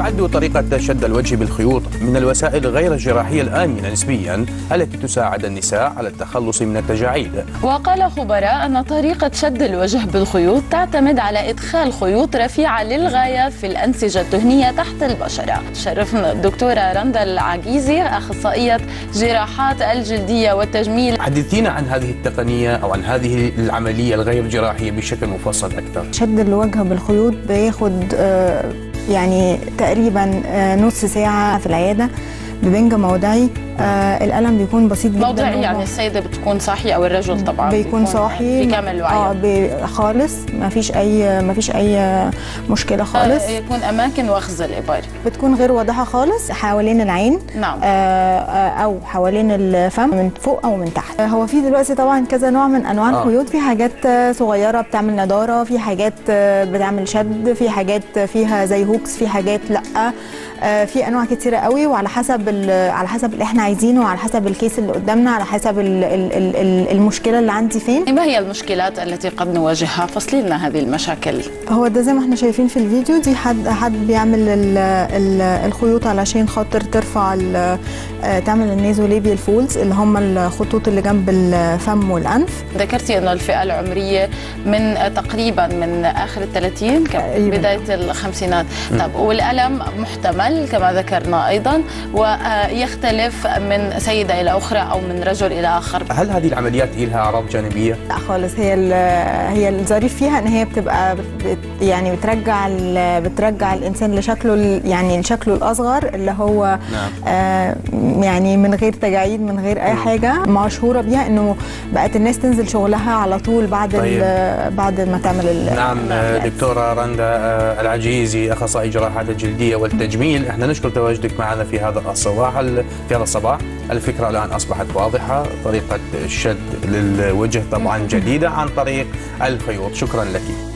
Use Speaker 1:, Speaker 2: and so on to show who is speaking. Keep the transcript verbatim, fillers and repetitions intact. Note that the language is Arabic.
Speaker 1: تعد طريقة شد الوجه بالخيوط من الوسائل غير الجراحية الآمنة نسبيا التي تساعد النساء على التخلص من التجاعيد.
Speaker 2: وقال خبراء أن طريقة شد الوجه بالخيوط تعتمد على إدخال خيوط رفيعة للغاية في الأنسجة الدهنية تحت البشرة. شرفنا الدكتورة رندا العجيزي، أخصائية جراحات الجلدية والتجميل.
Speaker 1: حدثينا عن هذه التقنية أو عن هذه العملية الغير جراحية بشكل مفصل أكثر.
Speaker 3: شد الوجه بالخيوط بياخد آه يعني تقريبا آه نص ساعة في العيادة ببنج موضعي. آه الألم بيكون بسيط جدا.
Speaker 2: موضعي يعني السيدة بتكون صاحية أو الرجل طبعا
Speaker 3: بيكون, بيكون صاحي
Speaker 2: في كامل وعيه.
Speaker 3: اه بي خالص ما فيش أي ما فيش أي مشكلة خالص.
Speaker 2: آه يكون أماكن وخز الإبر
Speaker 3: بتكون غير واضحة خالص حوالين العين.
Speaker 2: نعم.
Speaker 3: آه آه أو حوالين الفم من فوق أو من تحت. آه هو في دلوقتي طبعا كذا نوع من أنواع آه. الخيوط. في حاجات صغيرة بتعمل نضارة، في حاجات بتعمل شد، في حاجات فيها زي هوكس، في حاجات لأ. آه في انواع كتيره قوي، وعلى حسب على حسب اللي احنا عايزينه، وعلى حسب الكيس اللي قدامنا، على حسب ال ال ال المشكله اللي عندي فين.
Speaker 2: ما هي المشكلات التي قد نواجهها؟ فصلي لنا هذه المشاكل.
Speaker 3: هو ده زي ما احنا شايفين في الفيديو، دي حد حد بيعمل ال ال الخيوط علشان خاطر ترفع تعمل النيزوليبيال فولز اللي هم الخطوط اللي جنب الفم والانف.
Speaker 2: ذكرتي انه الفئه العمريه من تقريبا من اخر الثلاثين بدايه الخمسينات. طب والالم محتمل كما ذكرنا ايضا، ويختلف من سيده الى اخرى او من رجل الى اخر.
Speaker 1: هل هذه العمليات لها اعراض جانبيه؟
Speaker 3: لا خالص. هي هي الظريف فيها ان هي بتبقى بت يعني بترجع بترجع الانسان لشكله يعني لشكله الاصغر اللي هو نعم. آه يعني من غير تجاعيد من غير اي حاجه. مشهوره بيها انه بقت الناس تنزل شغلها على طول بعد طيب. بعد ما تعمل.
Speaker 1: نعم دكتوره رندا العجيزي، اخصائي جراحات الجلديه والتجميل، احنا نشكر تواجدك معنا في هذا الصباح في هذا الصباح. الفكره الان اصبحت واضحه، طريقه الشد للوجه طبعا جديده عن طريق الخيوط. شكرا لك.